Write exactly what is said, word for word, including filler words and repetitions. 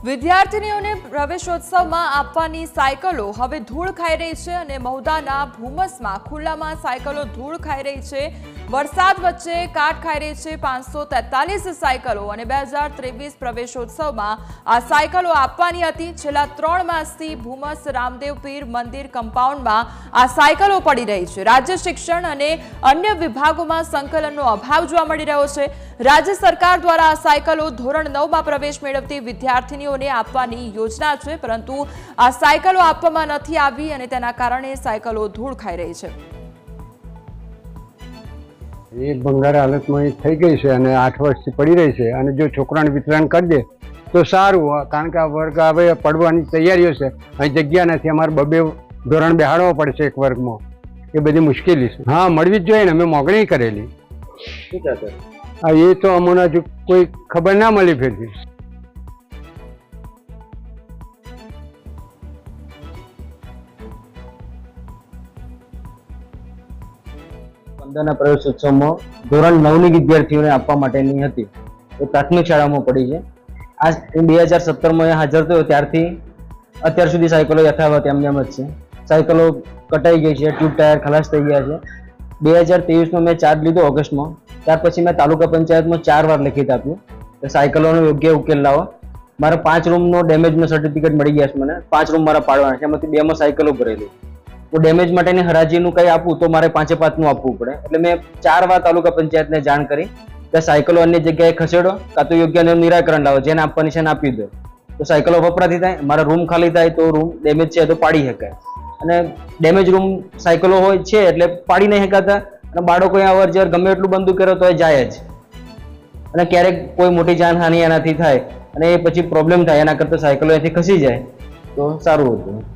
વિદ્યાર્થીનીઓને પ્રવેશોત્સવમાં આપવાની સાયકલો હવે ધૂળ ખાઈ રહી છે અને મહુદાના ભૂમસમાં ખુલ્લામાં સાયકલો ધૂળ ખાઈ રહી છે। વરસાદ વચ્ચે કાટ ખાઈ રહી છે। પાંચસો તેતાલીસ સાયકલો અને બે હજાર ત્રેવીસ પ્રવેશોત્સવમાં આ સાયકલો આપવાની હતી। છેલ્લા ત્રણ માસથી ભૂમસ રામદેવ પીર મંદિર કમ્પાઉન્ડમાં આ સાયકલો પડી રહી છે। રાજ્ય શિક્ષણ અને અન્ય વિભાગોમાં સંકલનનો અભાવ જોવા મળી રહ્યો છે। રાજ્ય સરકાર દ્વારા આ સાયકલો ધોરણ નવ માં પ્રવેશ મેળવતી વિદ્યાર્થીનીઓ આપવાની યોजना છે, પરંતુ આ સાયકલો આપવામાં નથી આવી અને તેના કારણે સાયકલો ધૂળ ખાઈ રહી છે। એ ભંગાર હાલતમાં થઈ ગઈ છે અને આઠ વર્ષથી પડી રહી છે અને જો છોકરાને વિતરણ કરી દે તો સારું, કારણ કે આ વર્ગ હવે પડવાની તૈયારીઓ છે। અહીં જગ્યા નથી, અમારે બબે ધોરણ બેહાડવો પડશે એક વર્ગમાં, એ બધી મુશ્કેલી છે। હા, મળવી જ જોઈએ ને, અમે મોગણી કરેલી। હા, એ તો અમને હજુ કોઈ ખબર ના મળી ફેરથી। પંદરના પ્રવેશોત્સવમાં ધોરણ નવની વિદ્યાર્થીઓને આપવા માટેની હતી, એ પ્રાથમિક શાળામાં પડી છે। આ હું બે હજાર સત્તરમાં હાજર થયો ત્યારથી અત્યાર સુધી સાયકલો યથાવત એમ એમ જ છે। સાયકલો કટાઈ ગઈ છે, ટ્યુબ ટાયર ખલાસ થઈ ગયા છે। બે હજાર ત્રેવીસમાં મેં ચાર્જ લીધો ઓગસ્ટમાં, ત્યાર પછી મેં તાલુકા પંચાયતમાં ચાર વાર લેખિત આપ્યું કે સાયકલોનો યોગ્ય ઉકેલ લાવો। મારા પાંચ રૂમનો ડેમેજનો સર્ટિફિકેટ મળી ગયા છે મને। પાંચ રૂમ મારા પાડવાના છે, એમાંથી બેમાં સાયકલો ભરેલી। તો ડેમેજ માટેની હરાજીનું કંઈ આપવું તો મારે પાંચે પાંચનું આપવું પડે, એટલે મેં ચાર વાર તાલુકા પંચાયતને જાણ કરી કે સાયકલો અન્ય જગ્યાએ ખસેડો, કાં તો યોગ્ય નિરાકરણ લાવો, જેને આપવાની છે એને આપી દો। તો સાયકલો વપરાતી થાય, મારા રૂમ ખાલી થાય તો રૂમ ડેમેજ છે તો પાડી શકાય, અને ડેમેજ રૂમ સાયકલો હોય છે એટલે પાડી નહીં શકાતા, અને બાળકોએ અવર જવર ગમે એટલું બંધ કરો તો એ જાય જ, અને ક્યારેક કોઈ મોટી જાનહાનિ એનાથી થાય અને એ પછી પ્રોબ્લેમ થાય, એના કરતાં સાયકલો એનાથી ખસી જાય તો સારું હતું।